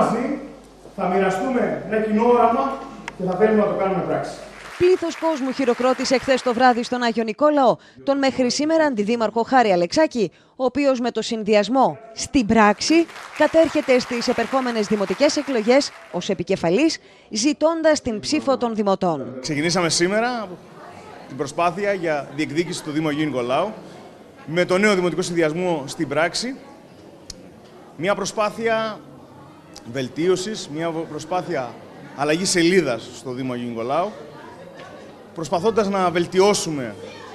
μαζί θα μοιραστούμε ένα κοινό όραμα και θα θέλουμε να το κάνουμε πράξη. Πλήθος κόσμου χειροκρότησε χθες το βράδυ στον Άγιο Νικόλαο τον μέχρι σήμερα αντιδήμαρχο Χάρη Αλεξάκη, ο οποίος με το συνδυασμό στην πράξη κατέρχεται στις επερχόμενες δημοτικές εκλογές ως επικεφαλής, ζητώντας την ψήφο των δημοτών. Ξεκινήσαμε σήμερα την προσπάθεια για διεκδίκηση του Δήμου Αγίου Νικολάου με το νέο δημοτικό συνδυασμό στην πράξη. Μια προσπάθεια βελτίωσης, μια προσπάθεια αλλαγής σελίδας στο Δήμο Αγίου Νικολάου, προσπαθώντας να βελτιώσουμε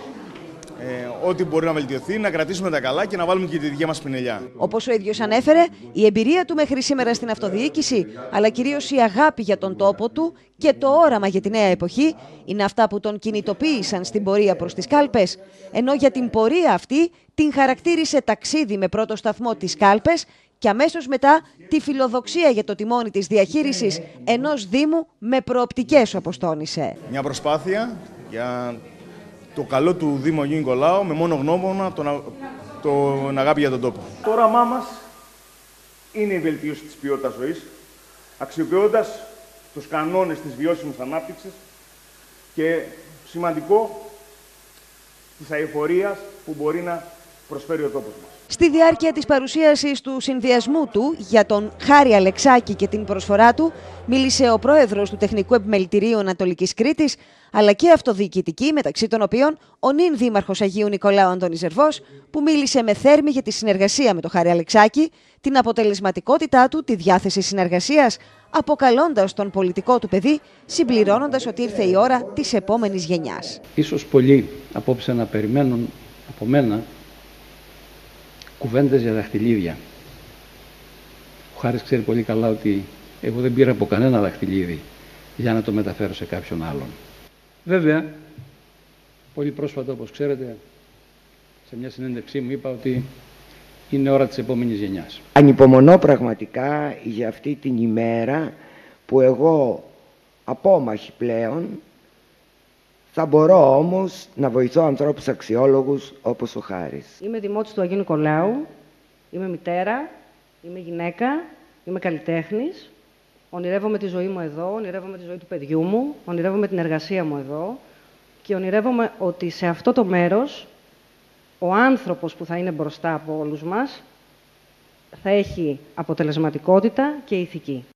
ό,τι μπορεί να βελτιωθεί, να κρατήσουμε τα καλά και να βάλουμε και τη δική μας πινελιά. Όπως ο ίδιος ανέφερε, η εμπειρία του μέχρι σήμερα στην αυτοδιοίκηση, αλλά κυρίως η αγάπη για τον τόπο του και το όραμα για τη νέα εποχή, είναι αυτά που τον κινητοποίησαν στην πορεία προς τις κάλπες. Ενώ για την πορεία αυτή την χαρακτήρισε ταξίδι με πρώτο σταθμό τις κάλπες και αμέσως μετά τη φιλοδοξία για το τιμόνι της διαχείρισης ενός Δήμου με προοπτικές, όπως τόνισε. Μια προσπάθεια για το καλό του Δήμου Αγίου Νικολάου με μόνο γνώμονα τον αγάπη για τον τόπο. Το όραμά μας είναι η βελτίωση της ποιότητας ζωής, αξιοποιώντας τους κανόνες της βιώσιμης ανάπτυξης και σημαντικό της αειφορίας που μπορεί να προσφέρει ο τόπος μας. Στη διάρκεια της παρουσίασης του συνδυασμού του για τον Χάρη Αλεξάκη και την προσφορά του, μίλησε ο πρόεδρος του Τεχνικού Επιμελητηρίου Ανατολικής Κρήτης, αλλά και αυτοδιοικητικοί, μεταξύ των οποίων ο νυν δήμαρχος Αγίου Νικολάου Αντώνης Ζερβός, που μίλησε με θέρμη για τη συνεργασία με τον Χάρη Αλεξάκη, την αποτελεσματικότητά του, τη διάθεση συνεργασίας, αποκαλώντας τον πολιτικό του παιδί, συμπληρώνοντας ότι ήρθε η ώρα της επόμενης γενιάς. Ίσως πολλοί απόψε να περιμένουν από μένα κουβέντες για δαχτυλίδια. Ο Χάρης ξέρει πολύ καλά ότι εγώ δεν πήρα από κανένα δαχτυλίδι για να το μεταφέρω σε κάποιον άλλον. Βέβαια, πολύ πρόσφατα, όπως ξέρετε, σε μια συνέντευξή μου είπα ότι είναι ώρα της επόμενης γενιάς. Ανυπομονώ πραγματικά για αυτή την ημέρα που εγώ, απόμαχη πλέον, θα μπορώ όμως να βοηθώ ανθρώπους αξιόλογους όπως ο Χάρης. Είμαι δημότης του Αγίου Νικολάου, είμαι μητέρα, είμαι γυναίκα, είμαι καλλιτέχνης. Ονειρεύομαι τη ζωή μου εδώ, ονειρεύομαι τη ζωή του παιδιού μου, ονειρεύομαι την εργασία μου εδώ και ονειρεύομαι ότι σε αυτό το μέρος ο άνθρωπος που θα είναι μπροστά από όλους μας θα έχει αποτελεσματικότητα και ηθική.